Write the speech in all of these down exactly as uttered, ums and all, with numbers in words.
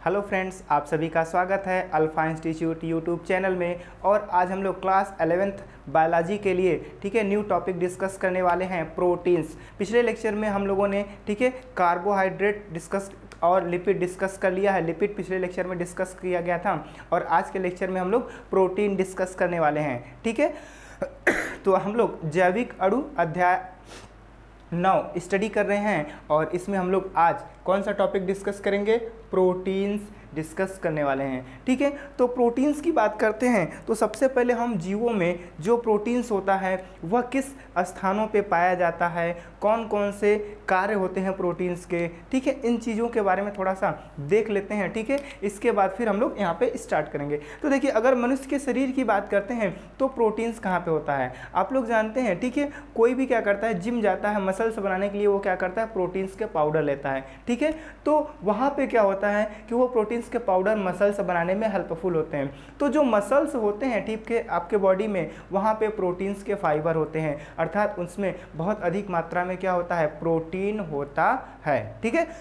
Hello friends, आप सभी का स्वागत है अल्फा इंस्टीट्यूट यूट्यूब चैनल में। और आज हम लोग क्लास एलेवेंथ बायोलॉजी के लिए ठीक है न्यू टॉपिक डिस्कस करने वाले हैं, प्रोटीन्स। पिछले लेक्चर में हम लोगों ने ठीक है कार्बोहाइड्रेट डिस्कस और लिपिड डिस्कस कर लिया है। लिपिड पिछले लेक्चर में डिस्कस किया गया था और आज के लेक्चर में हम लोग प्रोटीन डिस्कस करने वाले हैं। ठीक है, तो हम लोग जैविक अणु अध्याय नौ स्टडी कर रहे हैं और इसमें हम लोग आज कौन सा टॉपिक डिस्कस करेंगे? प्रोटीन्स डिस्कस करने वाले हैं। ठीक है, तो प्रोटीन्स की बात करते हैं तो सबसे पहले हम जीवों में जो प्रोटीन्स होता है वह किस स्थानों पे पाया जाता है, कौन कौन से कार्य होते हैं प्रोटीन्स के। ठीक है, इन चीज़ों के बारे में थोड़ा सा देख लेते हैं। ठीक है, इसके बाद फिर हम लोग यहाँ पे स्टार्ट करेंगे। तो देखिए, अगर मनुष्य के शरीर की बात करते हैं तो प्रोटीन्स कहाँ पे होता है आप लोग जानते हैं। ठीक है, कोई भी क्या करता है, जिम जाता है, मसल्स बनाने के लिए वो क्या करता है, प्रोटीन्स के पाउडर लेता है। ठीक है, तो वहाँ पे क्या होता है कि वो प्रोटीन्स के पाउडर मसल्स बनाने में हेल्पफुल होते हैं। तो जो मसल्स होते हैं ठीक है आपके बॉडी में, वहाँ पे प्रोटीन्स के फाइबर होते हैं, अर्थात उसमें बहुत अधिक मात्रा में क्या होता है, प्रोटीन होता है। ठीक है,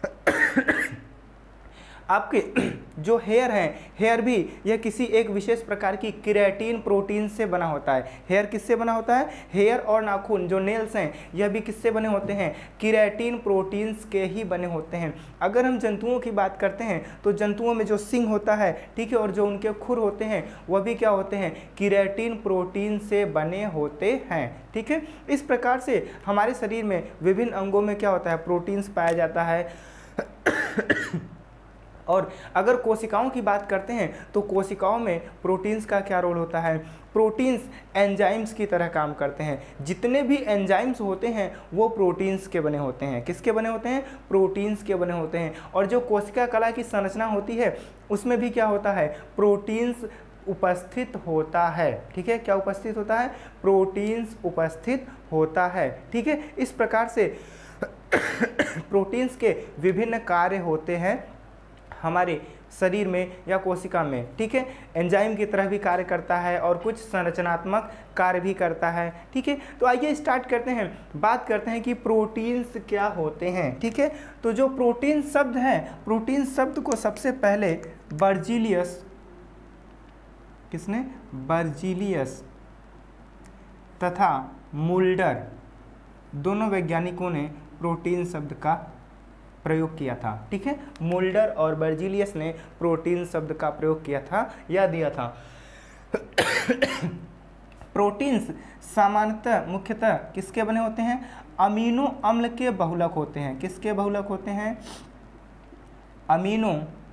आपके जो हेयर हैं, हेयर भी यह किसी एक विशेष प्रकार की केराटिन प्रोटीन से बना होता है। हेयर किससे बना होता है? हेयर और नाखून जो नेल्स हैं यह भी किससे बने होते हैं? केराटिन प्रोटीन्स के ही बने होते हैं। अगर हम जंतुओं की बात करते हैं तो जंतुओं में जो सींग होता है ठीक है और जो उनके खुर होते हैं वह भी क्या होते हैं, केराटिन प्रोटीन से बने होते हैं। ठीक है, इस प्रकार से हमारे शरीर में विभिन्न अंगों में क्या होता है, प्रोटीन्स पाया जाता है। और अगर कोशिकाओं की बात करते हैं तो कोशिकाओं में प्रोटीन्स का क्या रोल होता है? प्रोटीन्स एंजाइम्स की तरह काम करते हैं। जितने भी एंजाइम्स होते हैं वो प्रोटीन्स के बने होते हैं। किसके बने होते हैं? प्रोटीन्स के बने होते हैं। और जो कोशिका कला की संरचना होती है उसमें भी क्या होता है, प्रोटीन्स उपस्थित होता है। ठीक है, क्या उपस्थित होता है? प्रोटीन्स उपस्थित होता है। ठीक है, इस प्रकार से प्रोटीन्स के विभिन्न कार्य होते हैं हमारे शरीर में या कोशिका में। ठीक है, एंजाइम की तरह भी कार्य करता है और कुछ संरचनात्मक कार्य भी करता है। ठीक है, तो आइए स्टार्ट करते हैं, बात करते हैं कि प्रोटीन्स क्या होते हैं। ठीक है, तो जो प्रोटीन शब्द है, प्रोटीन शब्द को सबसे पहले बर्जीलियस, किसने? बर्जीलियस तथा मुल्डर दोनों वैज्ञानिकों ने प्रोटीन शब्द का प्रयोग किया था। ठीक है, मुल्डर और बर्जीलियस ने प्रोटीन शब्द का प्रयोग किया था या दिया था। प्रोटीन्स सामान्यतः मुख्यतः किसके बने होते हैं? अमीनो अम्ल के बहुलक होते हैं। किसके बहुलक होते हैं? अमीनो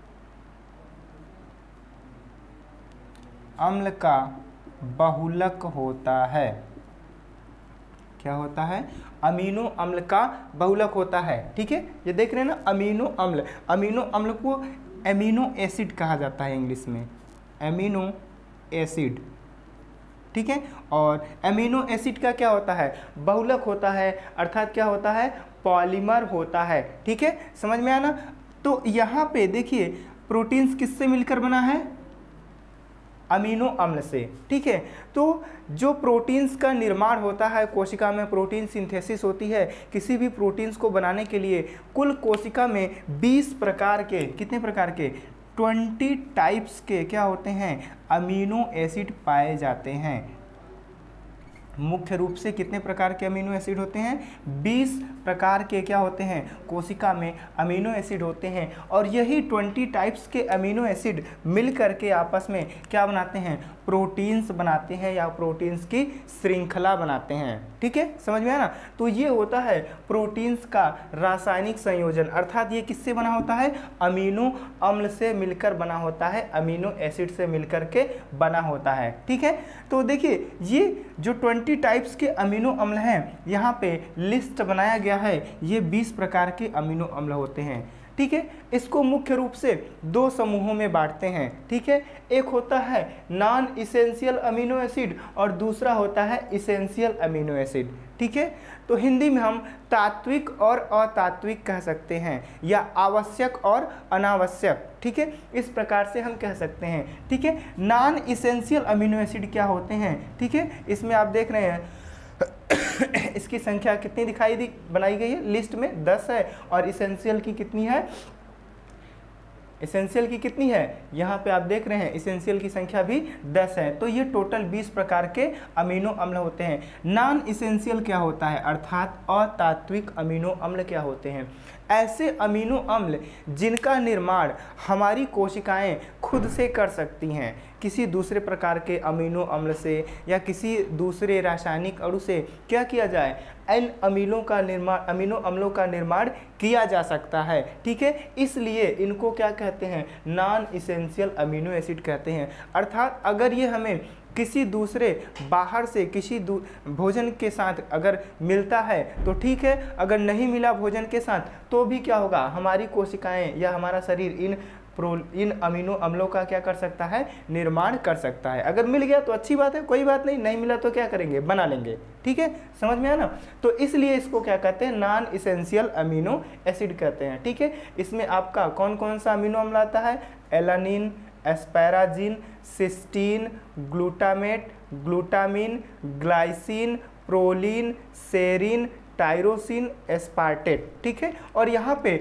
अम्ल का बहुलक होता है। क्या होता है? अमीनो अम्ल का बहुलक होता है। ठीक है, ये देख रहे हैं ना, अमीनो अम्ल। अमीनो अम्ल को एमिनो एसिड कहा जाता है इंग्लिश में, एमिनो एसिड। ठीक है, और एमिनो एसिड का क्या होता है? बहुलक होता है, अर्थात क्या होता है, पॉलीमर होता है। ठीक है, समझ में आया ना? तो यहाँ पे देखिए प्रोटीन्स किससे मिलकर बना है? अमीनो अम्ल से। ठीक है, तो जो प्रोटीन्स का निर्माण होता है कोशिका में, प्रोटीन सिंथेसिस होती है किसी भी प्रोटीन्स को बनाने के लिए, कुल कोशिका में बीस प्रकार के, कितने प्रकार के? बीस टाइप्स के क्या होते हैं, अमीनो एसिड पाए जाते हैं। मुख्य रूप से कितने प्रकार के अमीनो एसिड होते हैं? बीस प्रकार के क्या होते हैं, कोशिका में अमीनो एसिड होते हैं। और यही बीस टाइप्स के अमीनो एसिड मिल करके आपस में क्या बनाते हैं, प्रोटीन्स बनाते हैं या प्रोटीन्स की श्रृंखला बनाते हैं। ठीक है, समझ में आया ना? तो ये होता है प्रोटीन्स का रासायनिक संयोजन, अर्थात ये किससे बना होता है? अमीनो अम्ल से मिलकर बना होता है, अमीनो एसिड से मिलकर के बना होता है। ठीक है, तो देखिए ये जो बीस टाइप्स के अमीनो अम्ल हैं यहाँ पे लिस्ट बनाया गया है, ये बीस प्रकार के अमीनो अम्ल होते हैं। ठीक है, इसको मुख्य रूप से दो समूहों में बांटते हैं। ठीक है, एक होता है नॉन इसेंशियल अमीनो एसिड और दूसरा होता है इसेंशियल अमीनो एसिड। ठीक है, तो हिंदी में हम तात्विक और अतात्विक कह सकते हैं या आवश्यक और अनावश्यक। ठीक है, इस प्रकार से हम कह सकते हैं। ठीक है, नॉन इसेंशियल अमीनो एसिड क्या होते हैं? ठीक है, इसमें आप देख रहे हैं इसकी संख्या कितनी दिखाई दी बनाई गई है लिस्ट में? दस है। और इसेंशियल की कितनी है? इसेंशियल की कितनी है, यहाँ पे आप देख रहे हैं इसेंशियल की संख्या भी दस है। तो ये टोटल बीस प्रकार के अमीनो अम्ल होते हैं। नॉन इसेंशियल क्या होता है, अर्थात अतात्विक अमीनो अम्ल क्या होते हैं, ऐसे अमीनो अम्ल जिनका निर्माण हमारी कोशिकाएं खुद से कर सकती हैं, किसी दूसरे प्रकार के अमीनो अम्ल से या किसी दूसरे रासायनिक अणु से क्या किया जाए, इन अमीनों का निर्माण अमीनो अम्लों का निर्माण किया जा सकता है। ठीक है, इसलिए इनको क्या कहते हैं, नॉन इसेंशियल अमीनो एसिड कहते हैं। अर्थात अगर ये हमें किसी दूसरे बाहर से किसी भोजन के साथ अगर मिलता है तो ठीक है, अगर नहीं मिला भोजन के साथ तो भी क्या होगा, हमारी कोशिकाएं या हमारा शरीर इन प्रो इन अमीनो अम्लों का क्या कर सकता है, निर्माण कर सकता है। अगर मिल गया तो अच्छी बात है, कोई बात नहीं, नहीं मिला तो क्या करेंगे, बना लेंगे। ठीक है, समझ में आया ना। तो इसलिए इसको क्या कहते हैं, नॉन इसेंशियल अमीनो एसिड कहते हैं। ठीक है, इसमें आपका कौन कौन सा अमीनो अम्ल आता है, alanine, asparagine, cysteine, glutamate, glutamine, glycine, proline, serine, tyrosine, aspartate. ठीक है, और यहाँ पे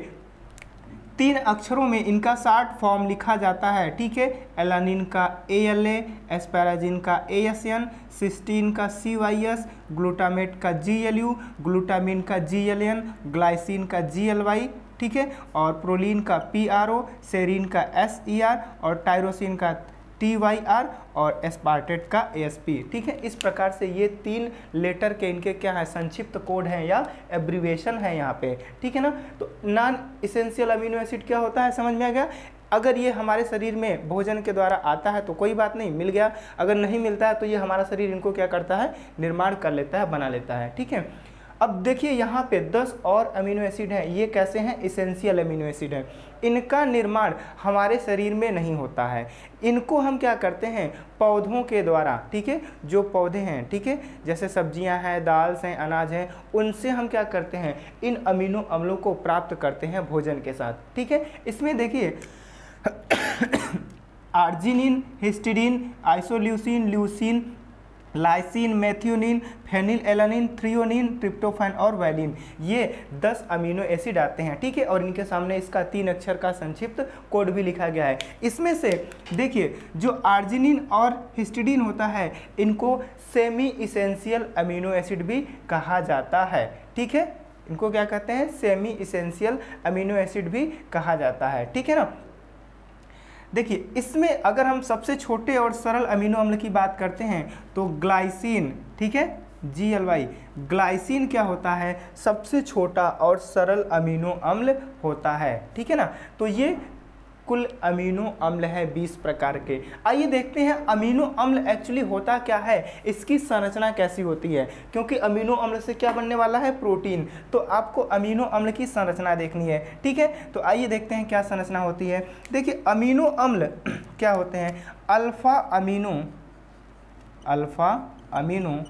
तीन अक्षरों में इनका शॉर्ट फॉर्म लिखा जाता है। ठीक है, एलानिन का ए एल ए, एस्पैराजिन का ए एस एन, सिस्टीन का सी वाई एस, ग्लूटामेट का जी एल यू, ग्लूटामिन का जी एल एन, ग्लाइसिन का जी एल वाई। ठीक है, और प्रोलीन का पी आर ओ, सेरिन का एस ई आर और टायरोसिन का टी वाई आर और एस्पार्टेट का ए एस पी। ठीक है, इस प्रकार से ये तीन लेटर के इनके क्या है, संक्षिप्त कोड हैं या एब्रीविएशन है यहाँ पे। ठीक है ना। तो नॉन इसेंशियल अमीनो एसिड क्या होता है, समझ में आ गया। अगर ये हमारे शरीर में भोजन के द्वारा आता है तो कोई बात नहीं, मिल गया। अगर नहीं मिलता है तो ये हमारा शरीर इनको क्या करता है, निर्माण कर लेता है, बना लेता है। ठीक है, अब देखिए यहाँ पे दस और अमीनो एसिड हैं। ये कैसे हैं, इसेंशियल अमीनो एसिड हैं। इनका निर्माण हमारे शरीर में नहीं होता है, इनको हम क्या करते हैं, पौधों के द्वारा। ठीक है, जो पौधे हैं, ठीक है, जैसे सब्जियां हैं, दाल हैं, अनाज हैं, उनसे हम क्या करते हैं, इन अमीनो अम्लों को प्राप्त करते हैं भोजन के साथ। ठीक है, इसमें देखिए arginine, histidine, isoleucine, leucine, lysine, methionine, phenylalanine, threonine, tryptophan और वैलिन, ये दस अमीनो एसिड आते हैं। ठीक है, और इनके सामने इसका तीन अक्षर का संक्षिप्त कोड भी लिखा गया है। इसमें से देखिए जो आर्जिनिन और हिस्टिडीन होता है, इनको सेमी इसेंशियल अमीनो एसिड भी कहा जाता है। ठीक है, इनको क्या कहते हैं, सेमी इसेंशियल अमीनो एसिड भी कहा जाता है। ठीक है ना। देखिए इसमें अगर हम सबसे छोटे और सरल अमीनो अम्ल की बात करते हैं तो ग्लाइसिन, ठीक है, जी एल वाई, ग्लाइसिन क्या होता है, सबसे छोटा और सरल अमीनो अम्ल होता है। ठीक है ना। तो ये कुल अमीनो अम्ल है बीस प्रकार के। आइए देखते हैं अमीनो अम्ल एक्चुअली होता क्या है, इसकी संरचना कैसी होती है, क्योंकि अमीनो अम्ल से क्या बनने वाला है, प्रोटीन। तो आपको अमीनो अम्ल की संरचना देखनी है। ठीक है, तो आइए देखते हैं क्या संरचना होती है। देखिए अमीनो अम्ल क्या होते हैं, alpha amino alpha amino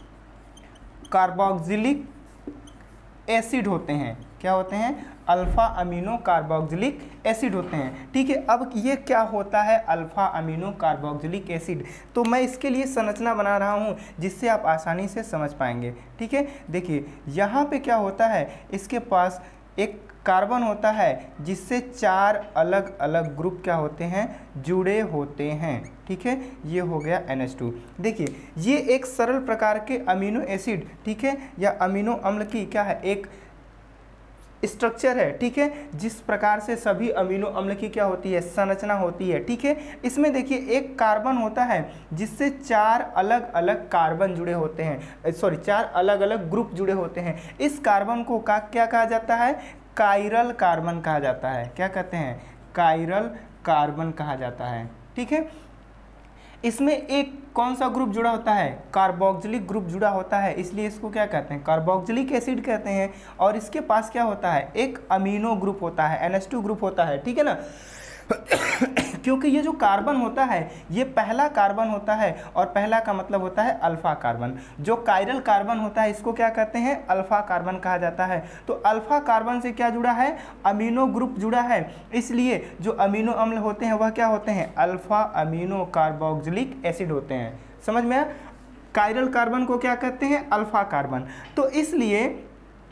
carboxylic acid होते हैं। क्या होते हैं, अल्फा अमीनो कार्बोक्सिलिक एसिड होते हैं। ठीक है, अब ये क्या होता है अल्फा अमीनो कार्बोक्सिलिक एसिड, तो मैं इसके लिए संरचना बना रहा हूँ जिससे आप आसानी से समझ पाएंगे। ठीक है, देखिए यहाँ पे क्या होता है, इसके पास एक कार्बन होता है जिससे चार अलग अलग ग्रुप क्या होते हैं, जुड़े होते हैं। ठीक है, ये हो गया एन एच टू। देखिए ये एक सरल प्रकार के अमीनो एसिड, ठीक है, या अमीनो अम्ल की क्या है, एक स्ट्रक्चर है। ठीक है, जिस प्रकार से सभी अमीनो अम्ल की क्या होती है, संरचना होती है। ठीक है, इसमें देखिए एक कार्बन होता है जिससे चार अलग अलग कार्बन जुड़े होते हैं, सॉरी चार अलग अलग ग्रुप जुड़े होते हैं। इस कार्बन को का क्या कहा जाता है, कायरल कार्बन कहा जाता है। क्या कहते हैं, कायरल कार्बन कहा जाता है। ठीक है, इसमें एक कौन सा ग्रुप जुड़ा होता है, कार्बोक्सिलिक ग्रुप जुड़ा होता है, इसलिए इसको क्या कहते हैं, कार्बोक्सिलिक एसिड कहते हैं। और इसके पास क्या होता है, एक अमीनो ग्रुप होता है, एन एच टू ग्रुप होता है। ठीक है ना। क्योंकि ये जो कार्बन होता है ये पहला कार्बन होता है, और पहला का मतलब होता है अल्फा कार्बन। जो कायरल कार्बन होता है इसको क्या कहते हैं, अल्फा कार्बन कहा जाता है। तो अल्फा कार्बन से क्या जुड़ा है, अमीनो ग्रुप जुड़ा है, इसलिए जो अमीनो अम्ल होते हैं वह क्या होते हैं, अल्फा अमीनो कार्बोक्सिलिक एसिड होते हैं। समझ में आया। कायरल कार्बन को क्या कहते हैं, अल्फा कार्बन। तो इसलिए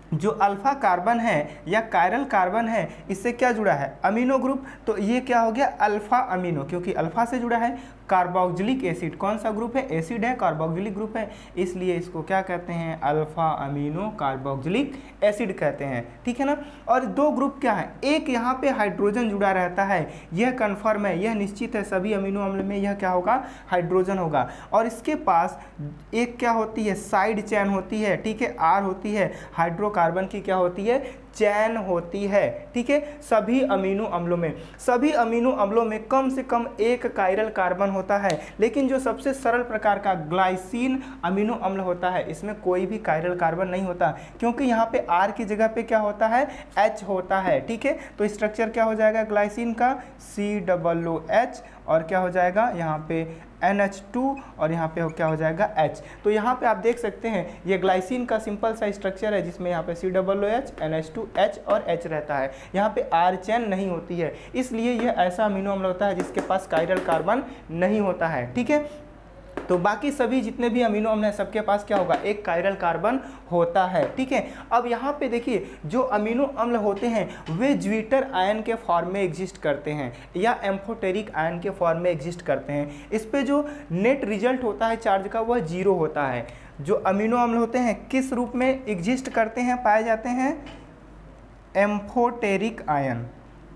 जो अल्फा कार्बन है या कायरल कार्बन है इससे क्या जुड़ा है, अमीनो ग्रुप। तो ये क्या हो गया, अल्फा अमीनो, क्योंकि अल्फा से जुड़ा है। कार्बोक्सिलिक एसिड कौन सा ग्रुप है, एसिड है, कार्बोक्सिलिक ग्रुप है, इसलिए इसको क्या कहते हैं, अल्फा अमीनो कार्बोक्सिलिक एसिड कहते हैं, ठीक है ना। और दो ग्रुप क्या है, एक यहाँ पे हाइड्रोजन जुड़ा रहता है, यह कन्फर्म है, यह निश्चित है, सभी अमीनो अम्ल में यह क्या होगा, हाइड्रोजन होगा। और इसके पास एक क्या होती है, साइड चेन होती है, ठीक है, आर होती है, हाइड्रोकार्बन की क्या होती है, चैन होती है, ठीक है। सभी अमीनो अम्लों में सभी अमीनो अम्लों में कम से कम एक कायरल कार्बन होता है, लेकिन जो सबसे सरल प्रकार का ग्लाइसिन अमीनो अम्ल होता है इसमें कोई भी कायरल कार्बन नहीं होता, क्योंकि यहाँ पे आर की जगह पे क्या होता है, एच होता है, ठीक है। तो स्ट्रक्चर क्या हो जाएगा ग्लाइसिन का, सी डबल ओ एच, और क्या हो जाएगा यहाँ पे एन एच टू, और यहाँ पे क्या हो जाएगा H। तो यहाँ पे आप देख सकते हैं ये ग्लाइसिन का सिंपल सा स्ट्रक्चर है, जिसमें यहाँ पे C double O H, N H two, H और H रहता है, यहाँ पे आर चैन नहीं होती है, इसलिए यह ऐसा अमीनो अम्ल होता है जिसके पास कायरल कार्बन नहीं होता है, ठीक है। तो बाकी सभी जितने भी अमीनो अम्ल हैं सबके पास क्या होगा, एक कायरल कार्बन होता है, ठीक है। अब यहाँ पे देखिए जो अमीनो अम्ल होते हैं वे ज्विटर आयन के फॉर्म में एग्जिस्ट करते हैं या एम्फोटेरिक आयन के फॉर्म में एग्जिस्ट करते हैं। इस पे जो नेट रिजल्ट होता है चार्ज का वह जीरो होता है। जो अमीनो अम्ल होते हैं किस रूप में एग्जिस्ट करते हैं, पाए जाते हैं, एम्फोटेरिक आयन,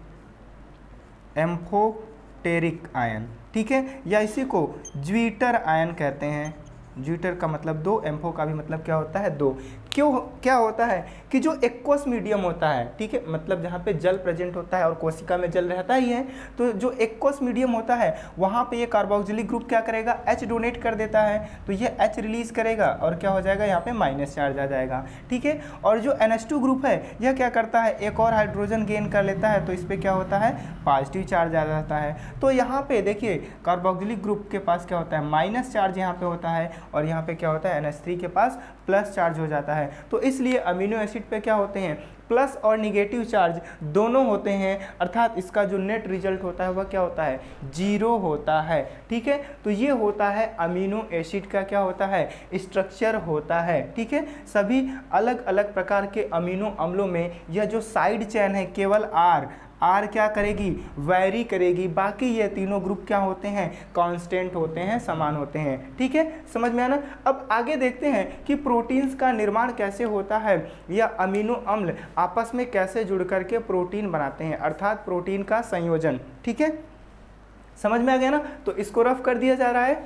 एम्फोटेरिक आयन, ठीक है, या इसी को ज्विटर आयन कहते हैं। ज्विटर का मतलब दो, एम्फो का भी मतलब क्या होता है, दो। क्यों, क्या होता है कि जो एक्वस मीडियम होता है, ठीक है, मतलब जहाँ पे जल प्रेजेंट होता है और कोशिका में जल रहता ही है, तो जो एक्वस मीडियम होता है वहाँ पे ये कार्बोक्सिलिक ग्रुप क्या करेगा, H डोनेट कर देता है, तो ये H रिलीज करेगा और क्या हो जाएगा, यहाँ पे माइनस चार्ज आ जाएगा, ठीक है। और जो एन एच टू ग्रुप है यह क्या करता है, एक और हाइड्रोजन गेन कर लेता है, तो इस पर क्या होता है, पॉजिटिव चार्ज आ जाता है। तो यहाँ पे देखिए कार्बोक्सिलिक ग्रुप के पास क्या होता है, माइनस चार्ज यहाँ पे होता है, और यहाँ पे क्या होता है, एन एच थ्री के पास प्लस चार्ज हो जाता है। तो इसलिए अमीनो एसिड पे क्या होते हैं, प्लस और निगेटिव चार्ज दोनों होते हैं, अर्थात इसका जो नेट रिजल्ट होता है वह क्या होता है, जीरो होता है, ठीक है। तो ये होता है अमीनो एसिड का क्या होता है, स्ट्रक्चर होता है, ठीक है। सभी अलग अलग प्रकार के अमीनो अम्लों में यह जो साइड चेन है केवल आर आर क्या करेगी, वैरी करेगी, बाकी ये तीनों ग्रुप क्या होते हैं, कांस्टेंट होते हैं, समान होते हैं, ठीक है, समझ में आना। अब आगे देखते हैं कि प्रोटीन्स का निर्माण कैसे होता है या अमीनो अम्ल आपस में कैसे जुड़ करके प्रोटीन बनाते हैं, अर्थात प्रोटीन का संयोजन, ठीक है, समझ में आ गया ना। तो इसको रफ कर दिया जा रहा है,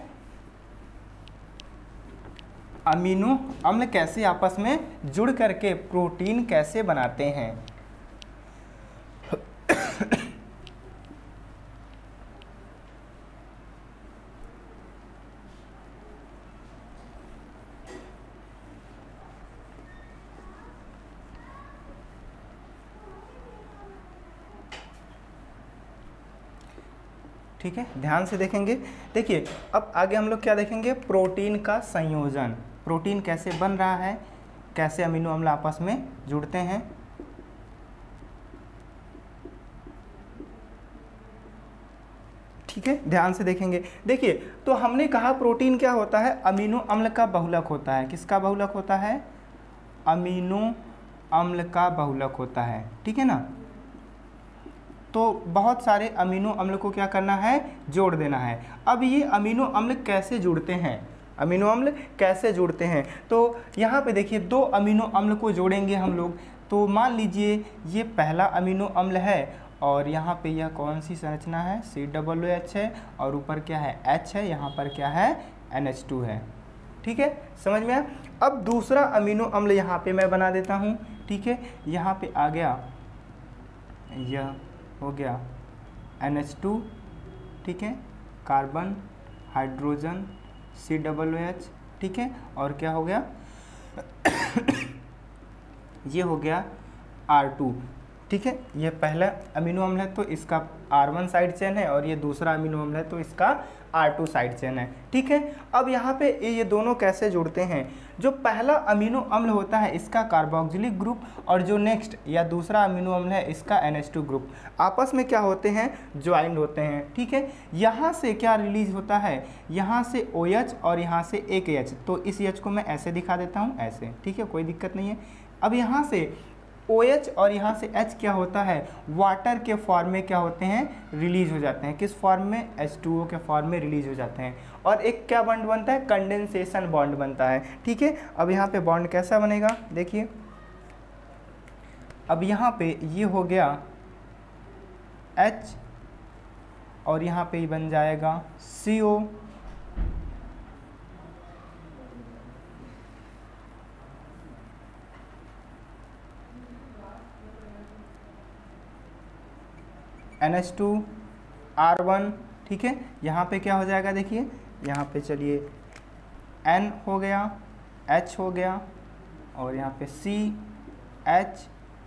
अमीनो अम्ल कैसे आपस में जुड़ करके प्रोटीन कैसे बनाते हैं। ठीक है, ध्यान से देखेंगे। देखिए अब आगे हम लोग क्या देखेंगे, प्रोटीन का संयोजन, प्रोटीन कैसे बन रहा है, कैसे अमीनो अम्ल आपस में जुड़ते हैं। ठीक है, ध्यान से देखेंगे। देखिए तो हमने कहा प्रोटीन क्या होता है, अमीनो अम्ल का बहुलक होता है। किसका बहुलक होता है, अमीनो अम्ल का बहुलक होता है, ठीक है ना। तो बहुत सारे अमीनो अम्ल को क्या करना है, जोड़ देना है। अब ये अमीनो अम्ल कैसे जुड़ते हैं, अमीनो अम्ल कैसे जुड़ते हैं, तो यहाँ पे देखिए दो अमीनो अम्ल को जोड़ेंगे हम लोग। तो मान लीजिए ये पहला अमीनो अम्ल है और यहाँ पे यह कौन सी संरचना है, सी डबल ओ एच है, और ऊपर क्या है, H है, यहाँ पर क्या है, एन एच टू है, ठीक है, समझ में आया। अब दूसरा अमीनो अम्ल यहाँ पे मैं बना देता हूँ, ठीक है, यहाँ पे आ गया, यह हो गया एन एच टू, ठीक है, carbon, hydrogen, C double O H, ठीक है, और क्या हो गया ये हो गया आर टू, ठीक है। ये पहला अमीनो अम्ल है तो इसका आर वन साइड चेन है, और ये दूसरा अमीनो अम्ल है तो इसका आर टू साइड चेन है, ठीक है। अब यहाँ पे ये दोनों कैसे जुड़ते हैं, जो पहला अमीनो अम्ल होता है इसका कार्बोक्सिलिक ग्रुप, और जो नेक्स्ट या दूसरा अमीनो अम्ल है इसका एन एच टू ग्रुप आपस में क्या होते हैं, ज्वाइंड होते हैं, ठीक है। यहाँ से क्या रिलीज होता है, यहाँ से OH और यहाँ से एक H, तो इस H को मैं ऐसे दिखा देता हूँ, ऐसे, ठीक है, कोई दिक्कत नहीं है। अब यहाँ से OH और यहाँ से H क्या होता है, वाटर के फॉर्म में क्या होते हैं, रिलीज हो जाते हैं। किस फॉर्म में, एच टू ओ के फॉर्म में रिलीज हो जाते हैं। और एक क्या बॉन्ड बनता है, कंडेंसेशन बॉन्ड बनता है। ठीक है, अब यहाँ पे बॉन्ड कैसा बनेगा, देखिए अब यहाँ पे ये हो गया H और यहाँ पे बन जाएगा C O, N H two R one. ठीक है, यहाँ पे क्या हो जाएगा, देखिए यहाँ पे चलिए N हो गया, H हो गया और यहाँ पे C H,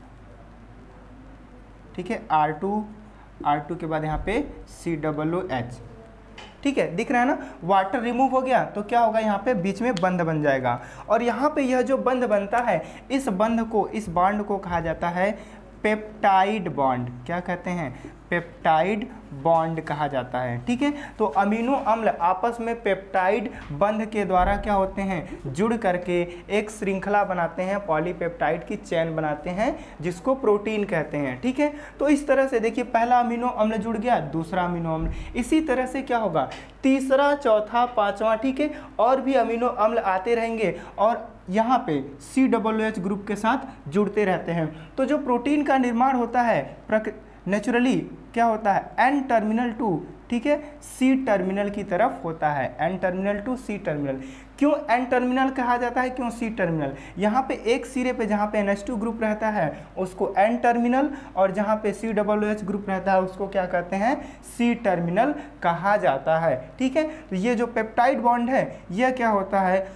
ठीक है, आर टू, आर टू के बाद यहाँ पे सी डबल ओ एच। ठीक है, दिख रहा है ना, वाटर रिमूव हो गया तो क्या होगा, यहाँ पे बीच में बंध बन जाएगा। और यहाँ पे यह जो बंध बनता है, इस बंध को, इस बॉन्ड को कहा जाता है पेप्टाइड बॉन्ड। क्या कहते हैं, पेप्टाइड बॉन्ड कहा जाता है। ठीक है, तो अमीनो अम्ल आपस में पेप्टाइड बंध के द्वारा क्या होते हैं, जुड़ करके एक श्रृंखला बनाते हैं, पॉलीपेप्टाइड की चेन बनाते हैं, जिसको प्रोटीन कहते हैं। ठीक है, तो इस तरह से देखिए पहला अमीनो अम्ल जुड़ गया, दूसरा अमीनो अम्ल, इसी तरह से क्या होगा, तीसरा, चौथा, पांचवा। ठीक है, और भी अमीनो अम्ल आते रहेंगे और यहाँ पे सी डब्ल्यू एच ग्रुप के साथ जुड़ते रहते हैं। तो जो प्रोटीन का निर्माण होता है नेचुरली क्या होता है, एन टर्मिनल टू, ठीक है, सी टर्मिनल की तरफ होता है, N terminal to C terminal. क्यों एन टर्मिनल कहा जाता है, क्यों सी टर्मिनल, यहाँ पे एक सिरे पे जहाँ पे एन एच टू ग्रुप रहता है उसको एन टर्मिनल, और जहाँ पे सी डब्ल्यू एच ग्रुप रहता है उसको क्या कहते हैं, सी टर्मिनल कहा जाता है। ठीक है, तो ये जो पेप्टाइड बॉन्ड है यह क्या होता है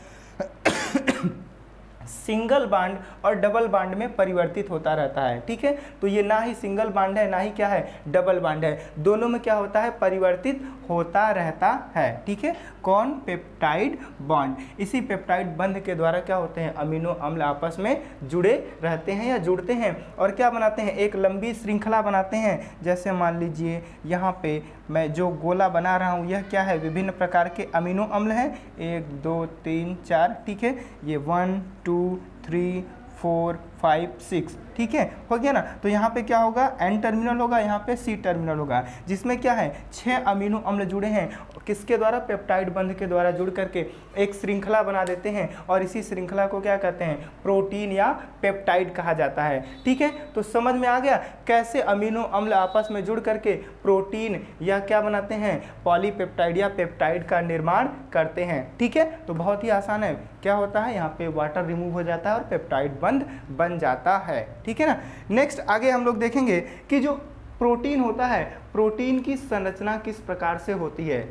सिंगल बांड और डबल बांड में परिवर्तित होता रहता है। ठीक है, तो ये ना ही सिंगल बांड है ना ही क्या है, डबल बांड है, दोनों में क्या होता है, परिवर्तित होता रहता है। ठीक है, कौन, पेप्टाइड बॉन्ड। इसी पेप्टाइड बंध के द्वारा क्या होते हैं, अमीनो अम्ल आपस में जुड़े रहते हैं या जुड़ते हैं और क्या बनाते हैं, एक लंबी श्रृंखला बनाते हैं। जैसे मान लीजिए यहाँ पे मैं जो गोला बना रहा हूँ यह क्या है, विभिन्न प्रकार के अमीनो अम्ल हैं, एक दो तीन चार। ठीक है, ये one two three four five six. ठीक है, हो गया ना। तो यहाँ पे क्या होगा, एन टर्मिनल होगा, यहाँ पे सी टर्मिनल होगा, जिसमें क्या है, छह अमीनो अम्ल जुड़े हैं, किसके द्वारा, पेप्टाइड बंध के द्वारा जुड़ करके एक श्रृंखला बना देते हैं और इसी श्रृंखला को क्या कहते हैं, प्रोटीन या पेप्टाइड कहा जाता है। ठीक है, तो समझ में आ गया कैसे अमीनो अम्ल आपस में जुड़ करके प्रोटीन या क्या बनाते हैं, पॉलीपेप्टाइड या पेप्टाइड का निर्माण करते हैं। ठीक है, तो बहुत ही आसान है, क्या होता है, यहाँ पे वाटर रिमूव हो जाता है और पेप्टाइड बंध बन जाता है। ठीक है ना। नेक्स्ट आगे हम लोग देखेंगे कि जो प्रोटीन होता है, प्रोटीन की संरचना किस प्रकार से होती है।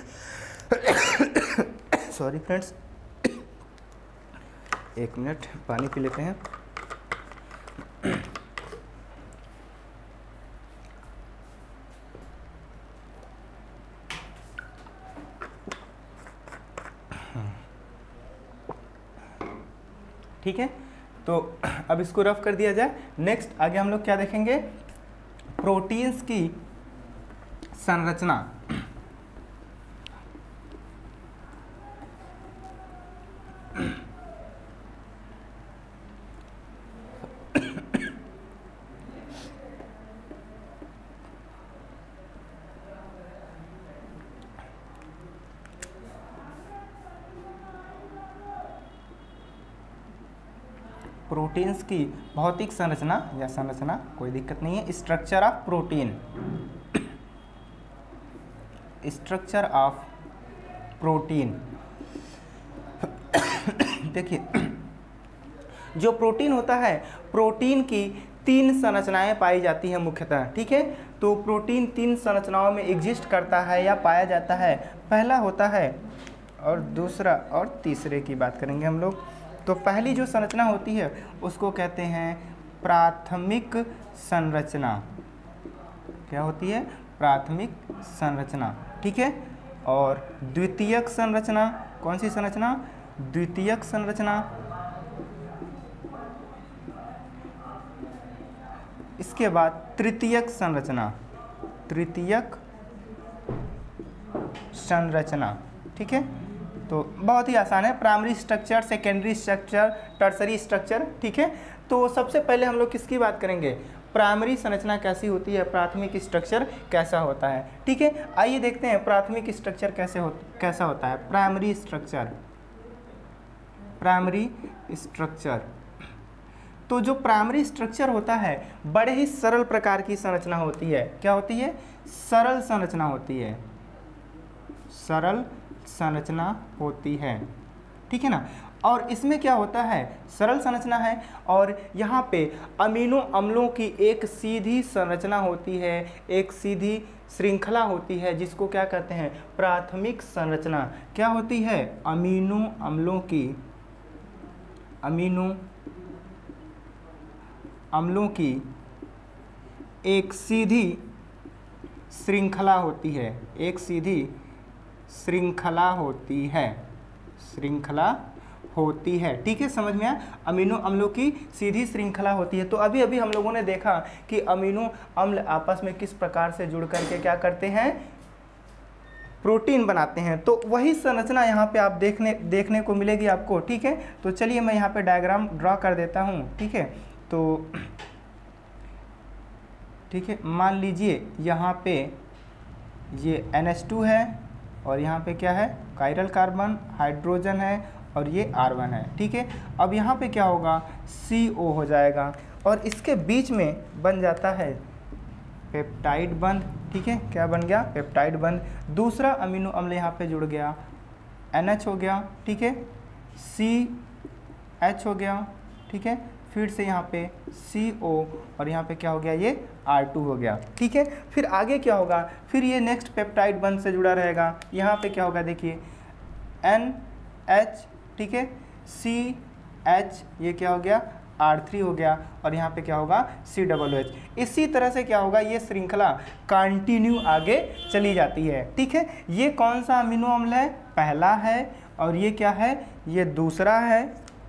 सॉरी फ्रेंड्स, एक मिनट पानी पी लेते हैं। ठीक है, तो अब इसको रफ कर दिया जाए। नेक्स्ट आगे हम लोग क्या देखेंगे, प्रोटीन्स की संरचना। प्रोटीन्स की भौतिक संरचना या संरचना, कोई दिक्कत नहीं है। Structure of protein, structure of protein. देखिए जो प्रोटीन होता है, प्रोटीन की तीन संरचनाएं पाई जाती हैं मुख्यतः। ठीक है, तो प्रोटीन तीन संरचनाओं में एग्जिस्ट करता है या पाया जाता है। पहला होता है और दूसरा और तीसरे की बात करेंगे हम लोग। तो पहली जो संरचना होती है उसको कहते हैं प्राथमिक संरचना। क्या होती है, प्राथमिक संरचना। ठीक है, और द्वितीयक संरचना, कौन सी संरचना, द्वितीयक संरचना। इसके बाद तृतीयक संरचना, तृतीयक संरचना। ठीक है, तो बहुत ही आसान है, primary structure, secondary structure, tertiary structure. ठीक है, तो सबसे पहले हम लोग किसकी बात करेंगे, प्राइमरी संरचना कैसी होती है, प्राथमिक स्ट्रक्चर कैसा होता है। ठीक है, आइए देखते हैं प्राथमिक स्ट्रक्चर कैसे हो कैसा होता है। प्राइमरी स्ट्रक्चर, प्राइमरी स्ट्रक्चर तो जो प्राइमरी स्ट्रक्चर होता है बड़े ही सरल प्रकार की संरचना होती है। क्या होती है, सरल संरचना होती है, सरल संरचना होती है। ठीक है ना, और इसमें क्या होता है, सरल संरचना है और यहाँ पे अमीनो अम्लों की एक सीधी संरचना होती है, एक सीधी श्रृंखला होती है, जिसको क्या कहते हैं, प्राथमिक संरचना। क्या होती है, अमीनो अम्लों की अमीनो अम्लों की एक सीधी श्रृंखला होती है, एक सीधी श्रृंखला होती है, श्रृंखला होती है। ठीक है, समझ में आया, अमीनो अम्लों की सीधी श्रृंखला होती है। तो अभी अभी हम लोगों ने देखा कि अमीनो अम्ल आपस में किस प्रकार से जुड़ करके क्या करते हैं, प्रोटीन बनाते हैं। तो वही संरचना यहाँ पे आप देखने देखने को मिलेगी आपको। ठीक है, तो चलिए मैं यहाँ पे डायग्राम ड्रॉ कर देता हूँ। ठीक है, तो ठीक है, मान लीजिए यहाँ पे ये एन एच टू है और यहाँ पे क्या है, कायरल कार्बन, हाइड्रोजन है और ये आर वन है। ठीक है, अब यहाँ पे क्या होगा, सी ओ हो जाएगा और इसके बीच में बन जाता है पेप्टाइड बंध। ठीक है, क्या बन गया, पेप्टाइड बंध। दूसरा अमीनो अम्ल यहाँ पे जुड़ गया, एन एच हो गया। ठीक है, सी एच हो गया। ठीक है, फिर से यहाँ पे सी ओ और यहाँ पे क्या हो गया, ये आर टू हो गया। ठीक है, फिर आगे क्या होगा, फिर ये नेक्स्ट पेप्टाइड बंध से जुड़ा रहेगा। यहाँ पे क्या होगा, देखिए एन एच, ठीक है, सी एच, ये क्या हो गया, आर थ्री हो गया और यहाँ पे क्या होगा, सी डबल एच। इसी तरह से क्या होगा, ये श्रृंखला कंटिन्यू आगे चली जाती है। ठीक है, ये कौन सा अमीनो अम्ल है, पहला है और ये क्या है, ये दूसरा है।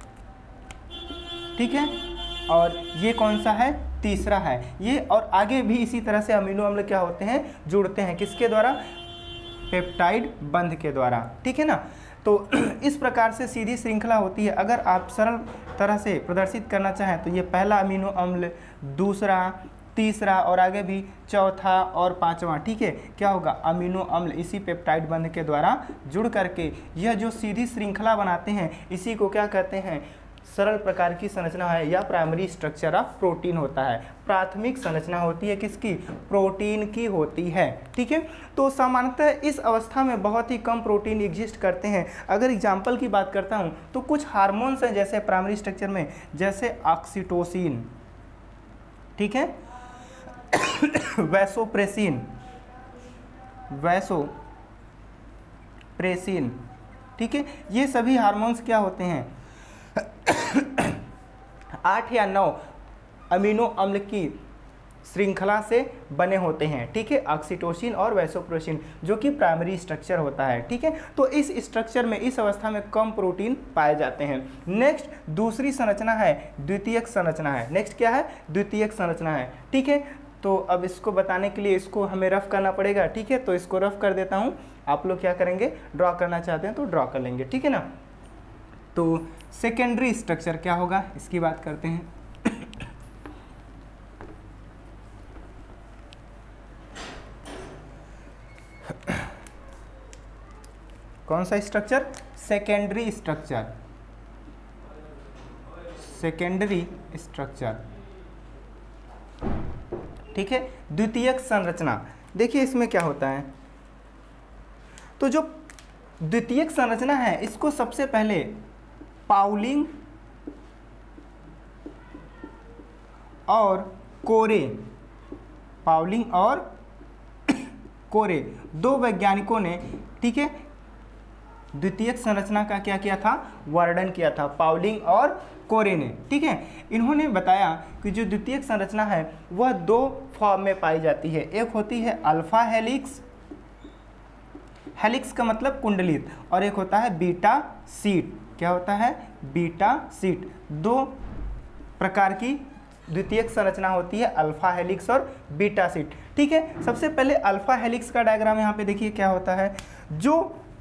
ठीक है, और ये कौन सा है, तीसरा है ये। और आगे भी इसी तरह से अमीनो अम्ल क्या होते हैं, जुड़ते हैं, किसके द्वारा, पेप्टाइड बंध के द्वारा। ठीक है ना, तो इस प्रकार से सीधी श्रृंखला होती है। अगर आप सरल तरह से प्रदर्शित करना चाहें तो ये पहला अमीनो अम्ल, दूसरा, तीसरा और आगे भी चौथा और पांचवा। ठीक है, क्या होगा, अमीनो अम्ल इसी पेप्टाइड बंध के द्वारा जुड़ करके यह जो सीधी श्रृंखला बनाते हैं, इसी को क्या कहते हैं, सरल प्रकार की संरचना है या प्राइमरी स्ट्रक्चर ऑफ प्रोटीन होता है। प्राथमिक संरचना होती है किसकी, प्रोटीन की होती है। ठीक है, तो सामान्यतः इस अवस्था में बहुत ही कम प्रोटीन एग्जिस्ट करते हैं। अगर एग्जाम्पल की बात करता हूं तो कुछ हार्मोन्स हैं जैसे प्राइमरी स्ट्रक्चर में, जैसे ऑक्सीटोसिन, ठीक है, वैसोप्रेसिन, वैसोप्रेसिन, ठीक है, ये सभी हार्मोन्स क्या होते हैं, आठ या नौ अमीनो अम्ल की श्रृंखला से बने होते हैं। ठीक है, ऑक्सीटोसिन और वैसोप्रेसिन, जो कि प्राइमरी स्ट्रक्चर होता है। ठीक है, तो इस स्ट्रक्चर में, इस अवस्था में कम प्रोटीन पाए जाते हैं। नेक्स्ट दूसरी संरचना है द्वितीयक संरचना है। नेक्स्ट क्या है, द्वितीयक संरचना है। ठीक है, तो अब इसको बताने के लिए इसको हमें रफ करना पड़ेगा। ठीक है, तो इसको रफ कर देता हूँ, आप लोग क्या करेंगे, ड्रॉ करना चाहते हैं तो ड्रॉ कर लेंगे। ठीक है ना, तो सेकेंडरी स्ट्रक्चर क्या होगा, इसकी बात करते हैं। कौन सा structure, secondary structure, secondary structure. ठीक है, द्वितीयक संरचना, देखिए इसमें क्या होता है, तो जो द्वितीयक संरचना है इसको सबसे पहले पाउलिंग और कोरे, पाउलिंग और कोरे दो वैज्ञानिकों ने, ठीक है, द्वितीयक संरचना का क्या किया था, वर्णन किया था, पाउलिंग और कोरे ने। ठीक है, इन्होंने बताया कि जो द्वितीयक संरचना है वह दो फॉर्म में पाई जाती है। एक होती है अल्फा हेलिक्स, हेलिक्स का मतलब कुंडलित, और एक होता है बीटा सीट। क्या होता है, बीटा सीट। दो प्रकार की द्वितीयक संरचना होती है, अल्फा हेलिक्स और बीटा सीट। ठीक है, सबसे पहले अल्फा हेलिक्स का डायग्राम यहाँ पे देखिए क्या होता है। जो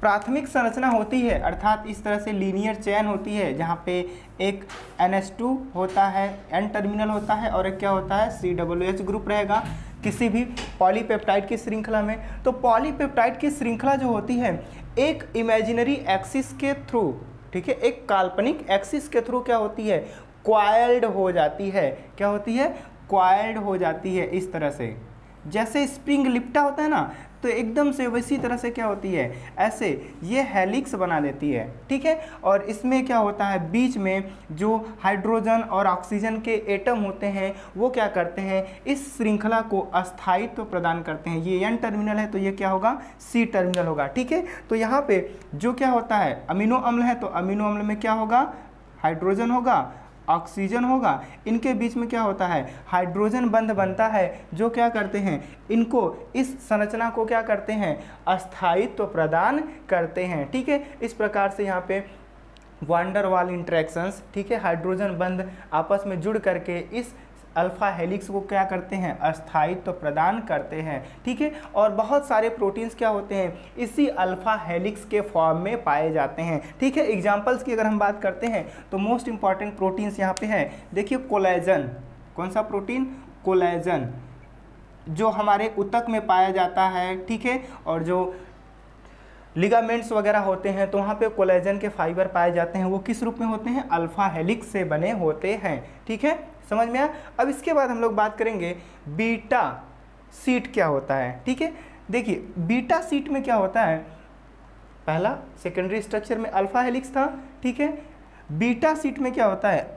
प्राथमिक संरचना होती है, अर्थात इस तरह से लीनियर चेन होती है जहाँ पे एक एन एच टू होता है, एन टर्मिनल होता है, और एक क्या होता है सी डब्ल्यू एच ग्रुप रहेगा किसी भी पॉलीपेप्टाइड की श्रृंखला में। तो पॉलीपेप्टाइड की श्रृंखला जो होती है एक इमेजिनरी एक्सिस के थ्रू, ठीक है, एक काल्पनिक एक्सिस के थ्रू क्या होती है, क्वाइल्ड हो जाती है। क्या होती है, क्वाइल्ड हो जाती है। इस तरह से जैसे स्प्रिंग लिपटा होता है ना, तो एकदम से वैसी तरह से क्या होती है, ऐसे ये हेलिक्स बना देती है, ठीक है। और इसमें क्या होता है, बीच में जो हाइड्रोजन और ऑक्सीजन के एटम होते हैं वो क्या करते हैं, इस श्रृंखला को अस्थायित्व तो प्रदान करते हैं। ये एन टर्मिनल है तो ये क्या होगा, सी टर्मिनल होगा, ठीक है। तो यहाँ पे जो क्या होता है, अमीनो अम्ल है तो अमीनो अम्ल में क्या होगा, हाइड्रोजन होगा, ऑक्सीजन होगा, इनके बीच में क्या होता है, हाइड्रोजन बंध बनता है, जो क्या करते हैं, इनको इस संरचना को क्या करते हैं, अस्थायित्व तो प्रदान करते हैं, ठीक है। इस प्रकार से यहाँ पे वान डेर वाल इंटरेक्शंस, ठीक है, हाइड्रोजन बंध आपस में जुड़ करके इस अल्फा हेलिक्स को क्या करते हैं, अस्थायित्व तो प्रदान करते हैं, ठीक है। और बहुत सारे प्रोटीन्स क्या होते हैं, इसी अल्फा हेलिक्स के फॉर्म में पाए जाते हैं, ठीक है। एग्जांपल्स की अगर हम बात करते हैं तो मोस्ट इंपॉर्टेंट प्रोटीन्स यहाँ पे है, देखिए कोलेजन, कौन सा प्रोटीन, कोलेजन, जो हमारे ऊतक में पाया जाता है, ठीक है। और जो लिगामेंट्स वगैरह होते हैं तो वहाँ पे कोलेजन के फाइबर पाए जाते हैं, वो किस रूप में होते हैं, अल्फा हेलिक्स से बने होते हैं, ठीक है, समझ में आया। अब इसके बाद हम लोग बात करेंगे बीटा सीट क्या होता है, ठीक है। देखिए बीटा सीट में क्या होता है, पहला सेकेंडरी स्ट्रक्चर में अल्फा हेलिक्स था, ठीक है। बीटा सीट में क्या होता है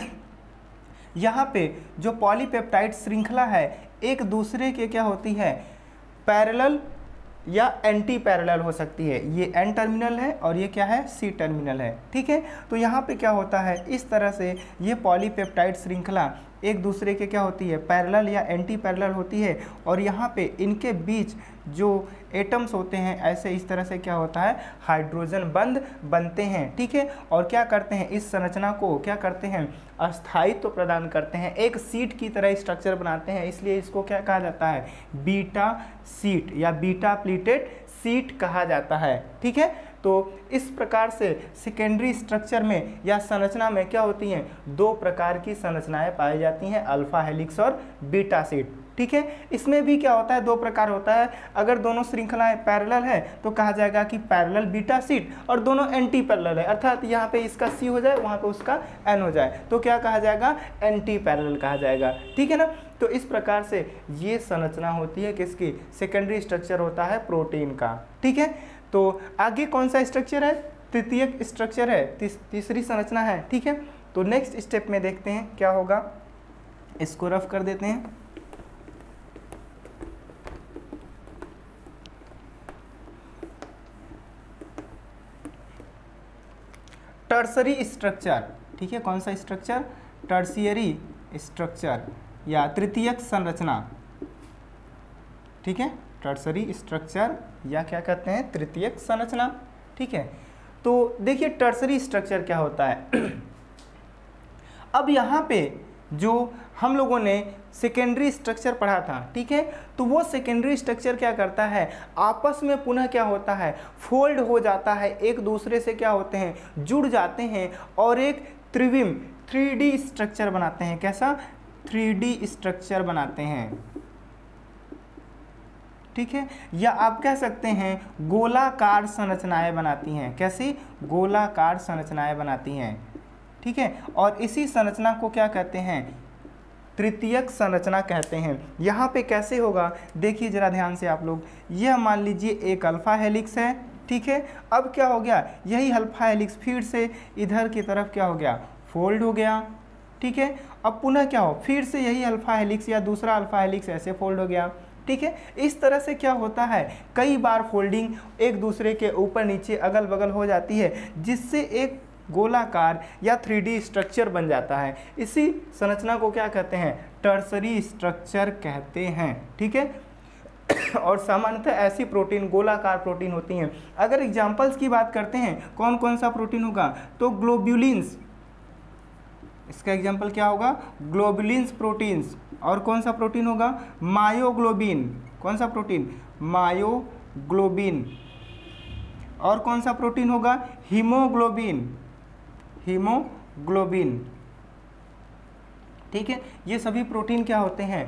यहाँ पे जो पॉलीपेप्टाइड श्रृंखला है एक दूसरे के क्या होती है, पैरेलल या एंटी पैरेलल हो सकती है। ये एन टर्मिनल है और ये क्या है, सी टर्मिनल है, ठीक है। तो यहाँ पे क्या होता है, इस तरह से ये पॉलीपेप्टाइड श्रृंखला एक दूसरे के क्या होती है, पैरेलल या एंटी पैरेलल होती है, और यहाँ पे इनके बीच जो एटम्स होते हैं ऐसे इस तरह से क्या होता है, हाइड्रोजन बंध बनते हैं, ठीक है। और क्या करते हैं, इस संरचना को क्या करते हैं, अस्थायित्व तो प्रदान करते हैं, एक सीट की तरह स्ट्रक्चर बनाते हैं, इसलिए इसको क्या कहा जाता है, बीटा सीट या बीटा प्लीटेड सीट कहा जाता है, ठीक है। तो इस प्रकार से सेकेंडरी स्ट्रक्चर में या संरचना में क्या होती हैं, दो प्रकार की संरचनाएं पाई जाती हैं, अल्फा हेलिक्स और बीटा सीट, ठीक है। इसमें भी क्या होता है, दो प्रकार होता है, अगर दोनों श्रृंखलाएं पैरेलल है तो कहा जाएगा कि पैरेलल बीटा सीट, और दोनों एंटी पैरेलल है, अर्थात यहाँ पे इसका सी हो जाए वहाँ पे उसका एन हो जाए तो क्या कहा जाएगा, एंटी पैरेलल कहा जाएगा, ठीक है ना। तो इस प्रकार से ये संरचना होती है किसकी, सेकेंडरी स्ट्रक्चर होता है प्रोटीन का, ठीक है। तो आगे कौन सा स्ट्रक्चर है, तृतीयक स्ट्रक्चर है, तीस, तीसरी संरचना है, ठीक है। तो नेक्स्ट स्टेप में देखते हैं क्या होगा, इसको रफ कर देते हैं। टर्सरी स्ट्रक्चर, ठीक है, कौन सा स्ट्रक्चर, टर्शियरी स्ट्रक्चर या तृतीयक संरचना, ठीक है, टर्सरी स्ट्रक्चर या क्या कहते हैं, तृतीयक संरचना, ठीक है। तो देखिए टर्सरी स्ट्रक्चर क्या होता है अब यहाँ पे जो हम लोगों ने सेकेंडरी स्ट्रक्चर पढ़ा था, ठीक है, तो वो सेकेंडरी स्ट्रक्चर क्या करता है, आपस में पुनः क्या होता है, फोल्ड हो जाता है, एक दूसरे से क्या होते हैं, जुड़ जाते हैं और एक त्रिविम थ्री डी स्ट्रक्चर बनाते हैं। कैसा, थ्री डी स्ट्रक्चर बनाते हैं, ठीक है। या आप कह सकते हैं गोलाकार संरचनाएं बनाती हैं। कैसी, गोलाकार संरचनाएं बनाती हैं, ठीक है। और इसी संरचना को क्या कहते हैं, तृतीयक संरचना कहते हैं। यहाँ पे कैसे होगा, देखिए जरा ध्यान से आप लोग, यह मान लीजिए एक अल्फा हेलिक्स है, ठीक है। अब क्या हो गया, यही अल्फा हेलिक्स फिर से इधर की तरफ क्या हो गया, फोल्ड हो गया, ठीक है। अब पुनः क्या हो, फिर से यही अल्फा हेलिक्स या दूसरा अल्फा हेलिक्स ऐसे फोल्ड हो गया, ठीक है। इस तरह से क्या होता है, कई बार फोल्डिंग एक दूसरे के ऊपर नीचे अगल बगल हो जाती है, जिससे एक गोलाकार या थ्री डी स्ट्रक्चर बन जाता है। इसी संरचना को क्या कहते हैं, टर्सरी स्ट्रक्चर कहते हैं, ठीक है। और सामान्यतः ऐसी प्रोटीन गोलाकार प्रोटीन होती हैं। अगर एग्जाम्पल्स की बात करते हैं कौन कौन सा प्रोटीन होगा, तो ग्लोब्यूलिन्स, इसका एग्जाम्पल क्या होगा, ग्लोब्यूलिन्स प्रोटीन्स। और कौन सा प्रोटीन होगा, मायोग्लोबिन, कौन सा प्रोटीन, मायोग्लोबिन। और कौन सा प्रोटीन होगा, हीमोग्लोबिन, हीमोग्लोबिन, ठीक है। ये सभी प्रोटीन क्या होते हैं,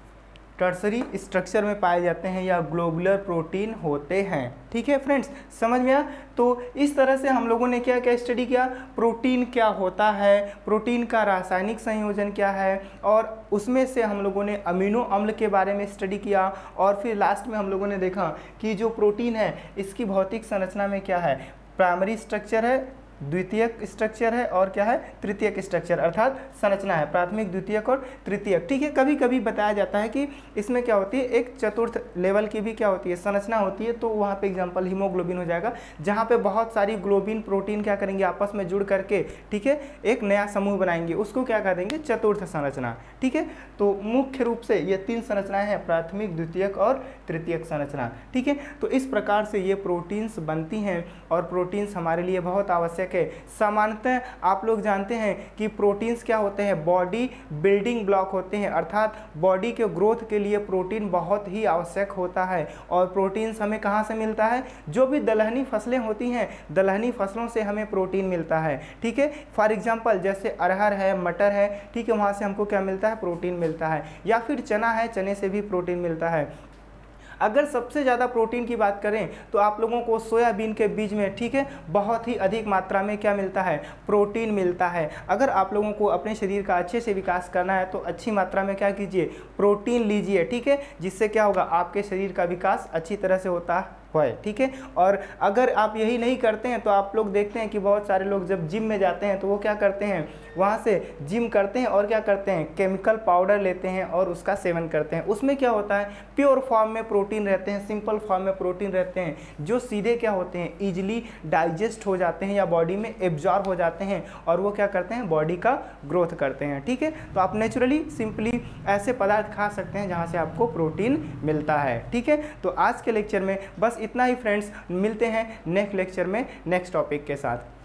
टर्सरी स्ट्रक्चर में पाए जाते हैं या ग्लोबुलर प्रोटीन होते हैं, ठीक है फ्रेंड्स, समझ में आया। तो इस तरह से हम लोगों ने क्या क्या स्टडी किया, प्रोटीन क्या होता है, प्रोटीन का रासायनिक संयोजन क्या है, और उसमें से हम लोगों ने अमीनो अम्ल के बारे में स्टडी किया, और फिर लास्ट में हम लोगों ने देखा कि जो प्रोटीन है इसकी भौतिक संरचना में क्या है, प्राइमरी स्ट्रक्चर है, द्वितीयक स्ट्रक्चर है, और क्या है, तृतीयक स्ट्रक्चर, अर्थात संरचना है, प्राथमिक, द्वितीयक और तृतीयक, ठीक है। कभी कभी बताया जाता है कि इसमें क्या होती है, एक चतुर्थ लेवल की भी क्या होती है, संरचना होती है, तो वहाँ पे एग्जांपल हीमोग्लोबिन हो जाएगा, जहाँ पे बहुत सारी ग्लोबिन प्रोटीन क्या करेंगे, आपस में जुड़ करके, ठीक है, एक नया समूह बनाएंगे, उसको क्या कह देंगे, चतुर्थ संरचना, ठीक है। तो मुख्य रूप से ये तीन संरचनाएं हैं, प्राथमिक, द्वितीयक और तृतीयक संरचना, ठीक है। तो इस प्रकार से ये प्रोटीन्स बनती हैं, और प्रोटीन्स हमारे लिए बहुत आवश्यक है। सामान्यतः आप लोग जानते हैं कि प्रोटीन्स क्या होते हैं, बॉडी बिल्डिंग ब्लॉक होते हैं, अर्थात बॉडी के ग्रोथ के लिए प्रोटीन बहुत ही आवश्यक होता है। और प्रोटीन्स हमें कहाँ से मिलता है, जो भी दलहनी फसलें होती हैं, दलहनी फसलों से हमें प्रोटीन मिलता है, ठीक है। फॉर एग्जांपल जैसे अरहर है, मटर है, ठीक है, वहाँ से हमको क्या मिलता है, प्रोटीन मिलता है, या फिर चना है, चने से भी प्रोटीन मिलता है। अगर सबसे ज़्यादा प्रोटीन की बात करें तो आप लोगों को सोयाबीन के बीज में, ठीक है, बहुत ही अधिक मात्रा में क्या मिलता है, प्रोटीन मिलता है। अगर आप लोगों को अपने शरीर का अच्छे से विकास करना है तो अच्छी मात्रा में क्या कीजिए, प्रोटीन लीजिए, ठीक है, जिससे क्या होगा, आपके शरीर का विकास अच्छी तरह से होता है, ठीक है। और अगर आप यही नहीं करते हैं तो आप लोग देखते हैं कि बहुत सारे लोग जब जिम में जाते हैं तो वो क्या करते हैं, वहाँ से जिम करते हैं और क्या करते हैं, केमिकल पाउडर लेते हैं और उसका सेवन करते हैं। उसमें क्या होता है, प्योर फॉर्म में प्रोटीन रहते हैं, सिंपल फॉर्म में प्रोटीन रहते हैं, जो सीधे क्या होते हैं, ईजिली डाइजेस्ट हो जाते हैं या बॉडी में एब्जॉर्ब हो जाते हैं, और वो क्या करते हैं, बॉडी का ग्रोथ करते हैं, ठीक है। तो आप नेचुरली सिंपली ऐसे पदार्थ खा सकते हैं जहाँ से आपको प्रोटीन मिलता है, ठीक है। तो आज के लेक्चर में बस इतना ही फ्रेंड्स, मिलते हैं नेक्स्ट लेक्चर में नेक्स्ट टॉपिक के साथ।